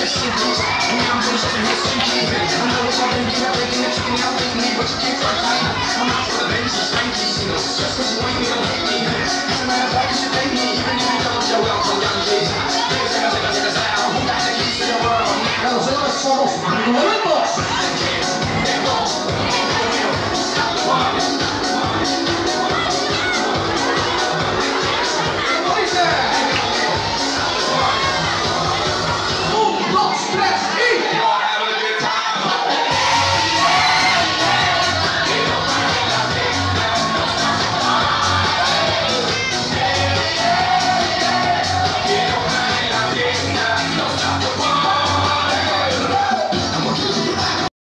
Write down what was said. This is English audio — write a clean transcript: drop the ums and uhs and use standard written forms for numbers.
I'm not for the bench, it's 90, you know. Just 'cause you want me, don't hit me.